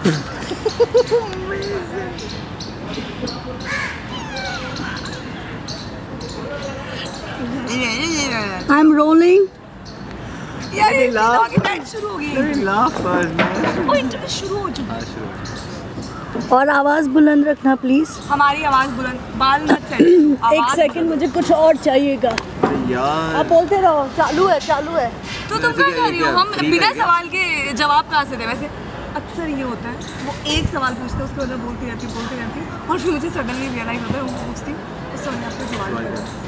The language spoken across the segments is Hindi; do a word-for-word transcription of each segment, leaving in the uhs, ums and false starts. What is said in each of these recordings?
I'm rolling. यार ये लाफ शुरू हो गई। लाफ ओ इंटरव्यू शुरू हो चुका है। और आवाज बुलंद रखना प्लीज। हमारी आवाज बुलंद, बाल मत सेट। एक सेकंड, मुझे कुछ और चाहिएगा यार। आप बोलते रहो, चालू है चालू है। तो तुम क्या कर रही हो? हम बिना सवाल के जवाब कहाँ से दे? वैसे अक्सर ये होता है, वो एक सवाल पूछते हैं उसके बाद बोलती रहती बोलती रहती और फिर मुझे सडनली रियलाइज होता है वो पूछती उस समय आपको सवाल करो।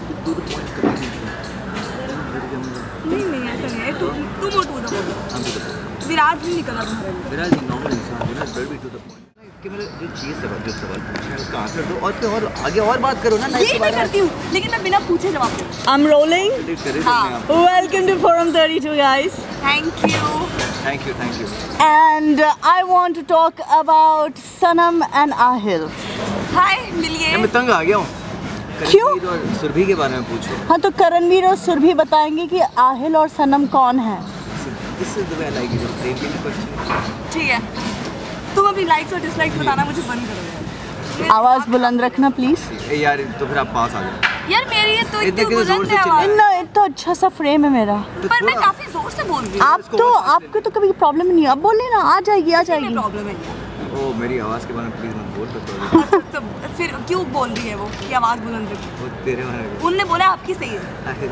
नहीं नहीं ऐसा नहीं है, तुम तुम और टू द पॉइंट। विराट भी निकला तुम्हारे लिए। विराट ही नॉर्मल इंसान, Virat very be to the point कि मेरे जो चीज़ सवाल जो सवाल पूछा है उसका आंसर दो और फिर और आगे और बात करो ना। ये मैं करती हूँ लेकिन मैं बिना पूछे जवाब दूँ। I'm rolling. हाँ। Welcome to Forum thirty-two guys. Thank you. Thank you, thank you. And uh, I want to talk about Sanam and Ahil. Hi, मिलिए। मैं तंग आ गया हूँ। क्यों? और सुरभि के बारे में पूछो। हाँ तो करणवीर और सुरभि बताएंगे कि आहिल और सनम कौन है। This is the way I like it. Frame के लिए question. ठीक है, तुम अपनी लाइक्स और डिसलाइक्स बताना मुझे बंद करो यार। आवाज बुलंद रखना प्लीज। यार तो फिर आप पास आ जाओ। यार मेरी ये तो इतने इतनी जोर बुलंद से है आवाज। इतना इतना अच्छा सा फ्रेम है मेरा। पर मैं काफी जोर से बोल रही हूँ। आप तो आपको तो कभी प्रॉब्लम नहीं है, अब बोले ना, आ जाएगी आ जाएगी। प्रॉब्लम है ओ मेरी आवाज के बारे में प्लीज मत बोल तो। तो फिर क्यों बोल रही है वो कि आवाज बुलंद रखी? वो तेरे बारे में। उनने बोला आपकी सही है।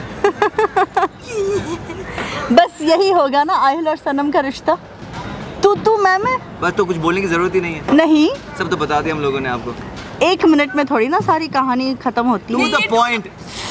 बस यही होगा ना आहिल और सनम का रिश्ता। तू तू मैं मैं बस तो कुछ बोलने की जरूरत ही नहीं है। नहीं, सब तो बता दिया हम लोगों ने आपको। एक मिनट में थोड़ी ना सारी कहानी खत्म होती है। To the point.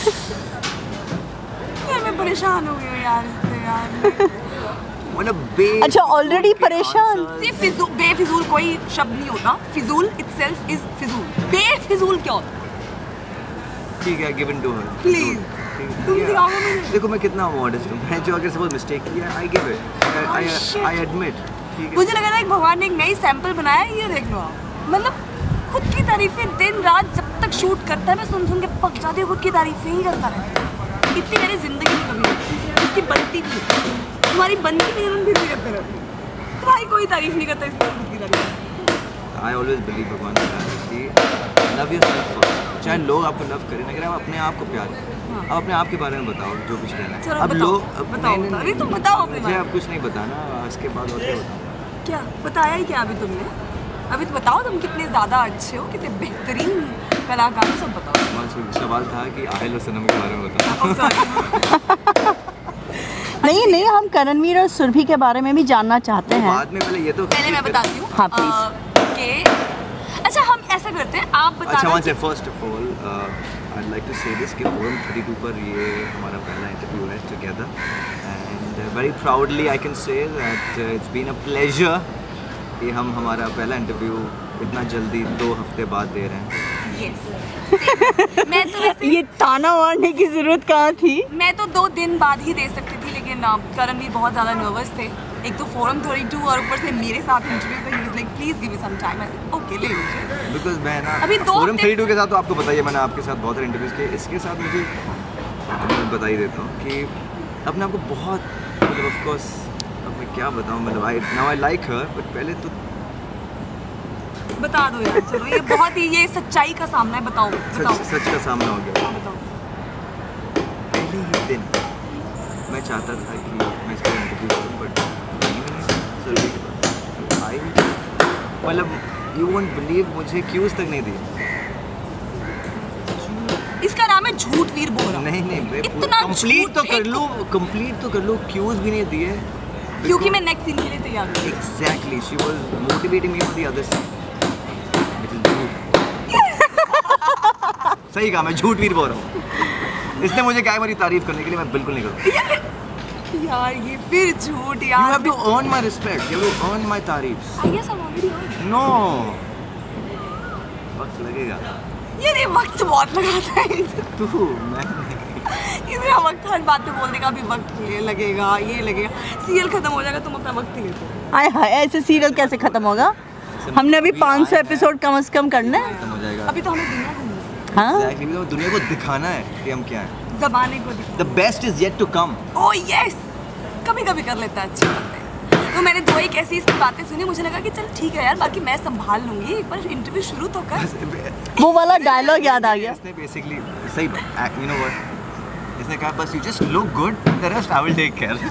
यार मैं परेशान हो गई हूँ यार इससे यार। मतलब अच्छा ऑलरेडी परेशान। फिजूल बेफिजूल कोई शब्द नहीं होता। फिजूल इटसेल्फ इज फिजूल। बेफिजूल क्या होता? ठीक है, गिवन टू हर प्लीज। तुम सिखाओगे मुझे? देखो मैं कितना मॉडेस्ट हूँ। मैं जो अगर सपोज मिस्टेक किया I give it, I I admit. ठीक है, मुझे लगा था कि भगवान ने एक नई सैंपल बनाया है, ये देख लो आप। मतलब खुद की तारीफें दिन रात जब तक शूट करता है मैं सुन सुन के पक जाती हूँ, खुद की तारीफें ही करता रहता है। इतनी मेरी जिंदगी में कभी नहीं, इसकी बनती भी है। तुम्हारी बनती भी हम भी करते रहते हैं। तुम्हारी कोई तारीफ नहीं करता, इसकी खुद की तारीफ। आई ऑलवेज बिलीव भगवान कि लव योरसेल्फ फर्स्ट। चाहे लोग आपको लव करें ना करें, आप अपने आप को प्यार करें। आप अपने आप के बारे में बताओ जो कुछ कहना है। चलो अब बताओ, लोग बताओ, बताओ। अरे तुम बताओ अपने मुझे बारे अब कुछ नहीं बताना, इसके बाद और क्या बताऊँ? क्या बताया ही क्या अभी तुमने? अभी तो बताओ तुम कितने ज़्यादा अच्छे हो, कितने बेहतरीन कलाकार हो, सब बताओ। सवाल था कि आहिल और सनम के बारे में बताओ। नहीं नहीं, हम करणवीर और सुरभि के बारे में भी जानना चाहते हैं। बाद में पहले ये तो पहले मैं बताती हूँ। हाँ प्लीज। के अच्छा हम ऐसा करते हैं, आप बता। अच्छा one sec first of all I like to say this कि फोरम थर्टी टू पर ये हमारा पहला इंटरव्यू है together and very proudly I can say that it's been a pleasure कि हम हमारा पहला इंटरव्यू इतना जल्दी दो हफ्ते बाद दे रहे हैं। yes. मैं तो ये ताना मारने की जरूरत कहाँ थी? मैं तो दो दिन बाद ही दे सकती थी लेकिन करण भी बहुत ज़्यादा नर्वस थे। एक तो फोरम थर्टी टू और ऊपर से मेरे साथ इंटरव्यू पे he was like please give me some time. Okay ले लीजिए। बिकॉज मैं ना अभी दो फोरम थर्टी टू के साथ तो आपको बताइए मैंने आपके साथ बहुत सारे इंटरव्यूज़ किए। इसके साथ मुझे मैं बता ही देता हूँ कि अपने आप को बहुत मतलब ऑफ कोर्स अब मैं क्या बताऊँ, मतलब I now I like her but पहले तो बता दो यार। चलो ये बहुत ही ये सच्चाई का सामना है। बताओ बताओ। सच, सच का सामना हो गया। हाँ, बताओ। पहले ही दिन मैं चाहता था कि मैं इसका इंटरव्यू करूँ बट आई मतलब यू वोंट बिलीव मुझे क्यूज तक नहीं दी। इसका नाम है झूठ वीर बोला। नहीं नहीं मैं इतना कंप्लीट तो कर लूँ कंप्लीट तो कर लूँ क्यूज भी नहीं दिए क्योंकि मैं नेक्स्ट सीन के लिए तैयार हूँ। Exactly she was motivating me for the other scene. सही कहा, मैं झूठ वीर बोल रहा हूँ। इसने मुझे क्या है मेरी तारीफ करने के लिए, मैं बिल्कुल नहीं करूँगा। यार ये फिर झूठ यार। You have to earn my respect. You have to earn my तारीफ। I guess I'm already on. No. वक्त लगेगा। यार ये वक्त बहुत लगाता है। तू मैं इतना वक्त हर बात पे बोलने का भी वक्त ये लगेगा ये लगेगा। सीरियल खत्म हो जाएगा तुम अपना वक्त ही लेते हो। आय हाय ऐसे सीरियल कैसे खत्म होगा? हमने अभी पाँच सौ एपिसोड कम से कम करना है। खत्म हो जाएगा। अभी तो हमें दुनिया को हाँ Exactly, तो दुनिया को दिखाना है कि हम क्या हैं। ज़बाने को दिखाना। The best is yet to come. Oh yes. कभी कभी कर लेता है अच्छी बातें। तो मैंने दो एक ऐसी इसकी बातें सुनी, मुझे लगा कि चल ठीक है यार, बाकी मैं संभाल लूंगी, एक बार इंटरव्यू शुरू तो कर। वो वाला डायलॉग याद आ गया। इसने बेसिकली सही यू नो व्हाट इसने कहा, बस you just look good, the rest I will take care.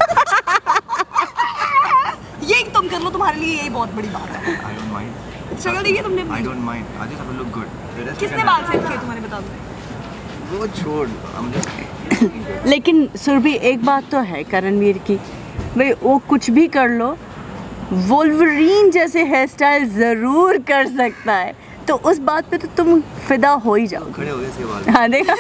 ये तुम कर लो, तुम्हारे लिए यही बहुत बड़ी बात है। I don't mind. शक्ल देखिए तुमने? I don't mind, I just have to look good. किसने बाल सेट किए तुम्हारे, बता दो। वो छोड़, हम जस्ट। लेकिन सुरभि एक बात तो है करणवीर की, भाई वो कुछ भी कर लो, वोल्वरीन जैसे हेयर स्टाइल जरूर कर सकता है, तो उस बात पे तो तुम फिदा हो ही जाओ। खड़े हो गए इसके बाल। हाँ देखा।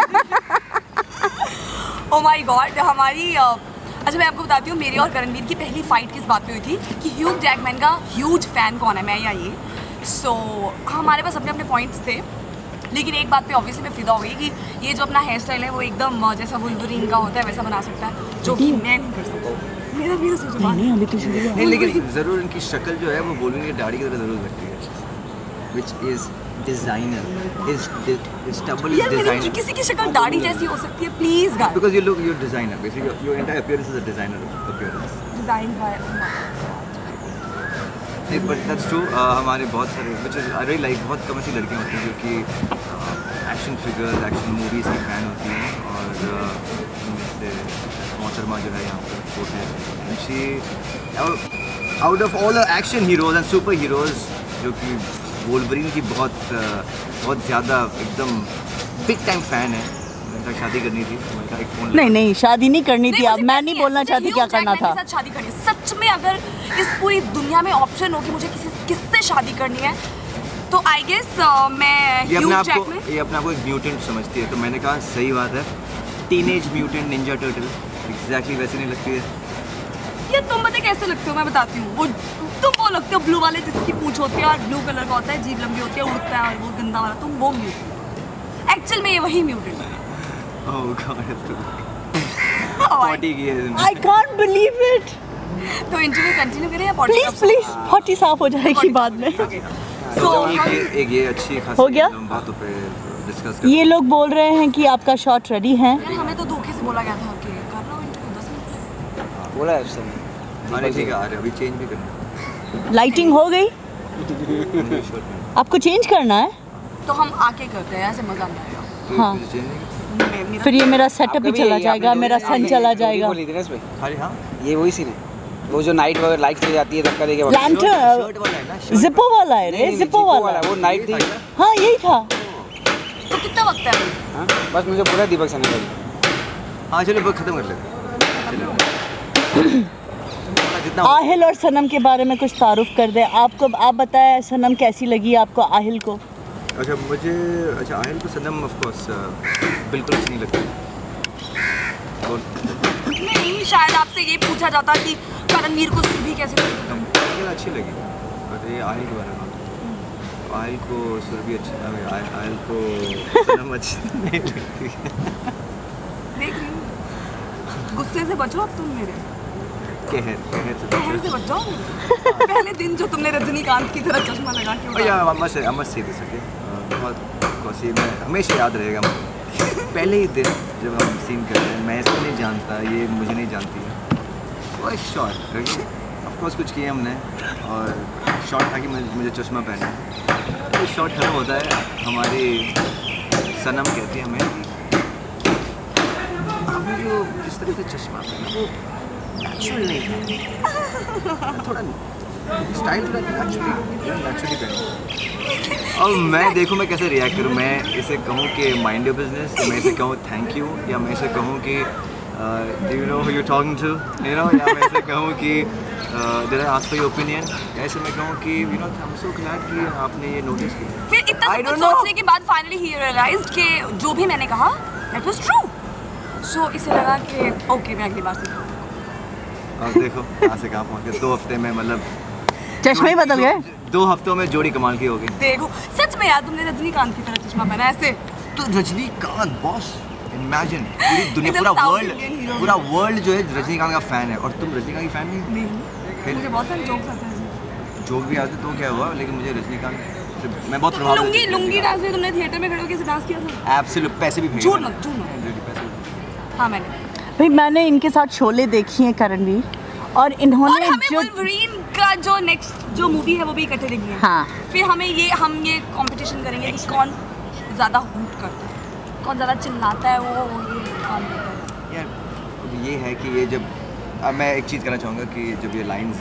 ओ माय गॉड, हमारी अच्छा मैं आपको बताती हूँ, मेरी और करणवीर की पहली फाइट किस बात पे हुई थी कि ह्यूग जैकमैन का ह्यूज फैन कौन है, मैं या ये। सो so, हमारे पास अपने अपने पॉइंट्स थे, लेकिन एक बात पे ऑब्वियसली मैं फिदा हो गई कि ये जो अपना हेयर स्टाइल है वो एकदम जैसा वुल्वरीन का होता है वैसा बना सकता है, जो कि मैं नहीं कर सकता। मेरा भी सोच रहा नहीं अभी तो शुरू हुआ। नहीं, लेकिन ज़रूर इनकी शक्ल जो है वो बोलूँगी दाढ़ी की तरह ज़रूर लगती है, which is designer, is is double is यार मेरी designer. किसी की शक्ल दाढ़ी जैसी हो सकती है, please guys. Because you look, you're designer. Basically, your, your entire appearance is a designer appearance. Design by नहीं, but that's true. Uh, हमारे बहुत सारे, which is I really like, बहुत कम ऐसी लड़कियाँ होती हैं जो कि एक्शन फिगर्स, एक्शन मूवीज़ की फ़ैन होती हैं, और uh, जैसे मोहतरमा जो है यहाँ पर वो है, and she out of all the action heroes and super heroes जो कि वोल्वरीन की बहुत बहुत ज़्यादा एकदम बिग टाइम फ़ैन है। मैंने शादी करनी थी, मैंने कहा एक फ़ोन। नहीं नहीं शादी नहीं करनी थी, अब मुझे मैं नहीं बोलना चाहती क्या करना था। साथ शादी करनी है सच में, अगर इस पूरी दुनिया में ऑप्शन हो कि मुझे किसी किससे शादी करनी है तो आई गेस uh, मैं ये अपने ह्यूग आप को जैकमैन। ये अपने आप को एक म्यूटेंट समझती है, तो मैंने कहा सही बात है, teenage mutant ninja turtle exactly वैसे नहीं लगती है। ये तुम पता कैसे लगते हो, मैं बताती हूँ। वो तुम वो लगते हो ब्लू वाले जिसकी पूंछ होती है और ब्लू कलर का होता है, जीभ लंबी होती है, उड़ता है और वो गंदा वाला, तुम वो म्यूटेंट। एक्चुअल में ये वही म्यूटेंट है। ओह गॉड, पॉटी की है। I can't believe it. तो इंटरव्यू कंटिन्यू करें या पॉटी? प्लीज प्लीज फटी साफ हो जाएगी बाद में। सो एक ये एक ये अच्छी खासी हो गया? हम बातों पे डिस्कस कर। ये लोग बोल रहे हैं कि आपका शॉट रेडी है। यार हमें तो धोखे से बोला गया था कि कर लो इंटरव्यू दस मिनट। बोला है उसने। अरे ठीक है, आ रहे अभी चेंज भी करना लाइटिंग हो गई, है। आपको चेंज करना है? तो हम आके करते हैं, ऐसे मजा नहीं आएगा। तो हाँ। तुझे चेंज नहीं मे- मेरा फिर ये मेरा सेटअप भी चला जाएगा, मेरा सन चला जाएगा। बोली थी ना इसमें, खाली हाँ ये वही सीन है, वो जो नाइट वगैरह लाइट चली जाती है धक्का देके लैंटर्न शर्ट वाला है ना, शर्ट जिप्पो वाला है रे, जिप्पो वाला। वो नाइट थी। हाँ यही था। तो कितना वक्त है अभी? हाँ, बस मुझे बोला दीपक सर ने। हाँ चलो बस खत्म कर लेते चलो। जितना आहिल और सनम के बारे में कुछ तारुफ कर दे। आपको आप बताएं सनम कैसी लगी आपको आहिल को? अच्छा मुझे अच्छा आहिल को सनम ऑफ कोर्स बिल्कुल अच्छी नहीं लगती। और नहीं, शायद आपसे ये पूछा जाता कि करणवीर को सुरभि कैसे लगती? मुझे अच्छी लगी, बट ये आहिल के बारे में, आहिल को सुरभि अच्छी आहिल आहिल को सनम अच्छी नहीं लगती। देख रही हूँ, गुस्से से बचो अब तुम मेरे, कहर कहर से कहर से बच जाओ। पहले दिन जो तुमने रजनीकांत की तरह चश्मा लगा के और यार अम्मा से अम्मा से सके बहुत कोसी में हमेशा याद रहेगा मुझे। पहले ही दिन जब हम सीन कर रहे हैं, मैं इसको नहीं जानता, ये मुझे नहीं जानती है, वो एक शॉट ऑफ कोर्स कुछ किया हमने, और शॉट था कि मुझे मुझे चश्मा पहना है। तो शॉट खत्म होता है, हमारी सनम कहती है हमें आपने जो जिस तरह से चश्मा पहना वो नेचुरल नहीं था, थोड़ा स्टाइल थोड़ा नेचुरली नेचुरली पहना। और मैं देखूँ मैं कैसे रिएक्ट करूँ, मैं इसे कहूँ कि माइंड योर बिजनेस, मैं इसे कहूँ थैंक यू, या मैं इसे कहूँ कि do you know who you talking to, you know, या मैं इसे कहूँ कि did I ask for your opinion, ऐसे मैं कहूँ कि you know I am so glad कि आपने ये नोटिस किया। फिर इतना I सब don't कुछ know. सोचने के बाद फाइनली ही रियलाइज्ड कि जो भी मैंने कहा दैट वाज ट्रू। सो इसे लगा कि ओके मैं अगली बार से कहूँगा। अब देखो कहाँ से कहाँ पहुँच गए, दो हफ्ते में मतलब चश्मे ही बदल गए। दो हफ्तों में जोड़ी कमाल की हो गई। देखो सच में यार तुमने रजनीकांत की तरह चश्मा पहना ऐसे। तो रजनीकांत बॉस, इमेजिन पूरी दुनिया एकदम पूरा South वर्ल्ड Indian hero। पूरा वर्ल्ड जो है रजनीकांत का फैन है, और तुम रजनीकांत की फैन नहीं? नहीं, फिर मुझे बहुत सारे जोक्स आते हैं। जोक भी आते तो क्या हुआ, लेकिन मुझे रजनीकांत से मैं बहुत प्रभावित। लुंगी लुंगी डांस में तुमने थिएटर में खड़े होकर डांस किया था? एब्सोल्यूट, पैसे भी भेजे झूठ मैंने। मत, झूठ मत। Really, पैसे भी। हाँ मैंने। भाई मैंने इनके साथ शोले देखी हैं करणवीर, और और इन्होंने हमें जो वुल्वरीन का जो नेक्स्ट जो मूवी है वो भी इकट्ठे देखनी है। हाँ। फिर हमें ये हम ये कंपटीशन करेंगे कि कौन ज़्यादा हूट करता है, कौन ज़्यादा चिल्लाता है, वो ये काम करता है। यार अब ये है कि ये जब अब मैं एक चीज़ कहना चाहूँगा कि जब ये लाइंस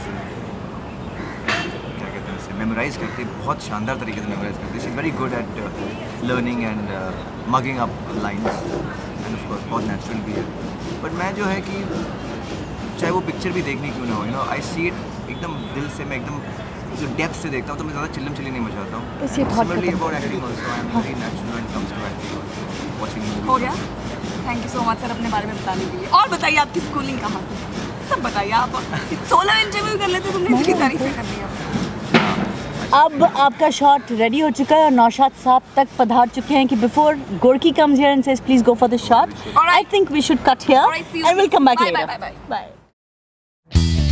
क्या कहते हैं उसे मेमोराइज करती है, बहुत शानदार तरीके से मेमोराइज करती है। She is very good at learning and mugging up lines and of course बहुत नेचुरल भी है। बट मैं जो है कि चाहे वो पिक्चर भी देखनी क्यों ना हो, you know I see it एकदम दिल से, मैं एकदम जो डेप्थ से देखता हूँ, तो मैं ज़्यादा चिल्लम चिल्ली नहीं मचाता हूँ। Similarly about acting also, I am very natural when it comes to acting, watching movies. हो गया, thank you so much sir अपने बारे में बताने के लिए। और बताइए आपकी स्कूलिंग कहाँ से, सब बताइए आप। सोलह इंटरव्यू कर लेते, तुमने इसकी तारीफें कर दी। अब आपका शॉट रेडी हो चुका है और नौशाद साहब तक पधार चुके हैं कि before Gorki comes here and says please go for the shot, I think we should cut here Alright, see you and will come back soon. Bye, later. bye, bye, bye. Bye.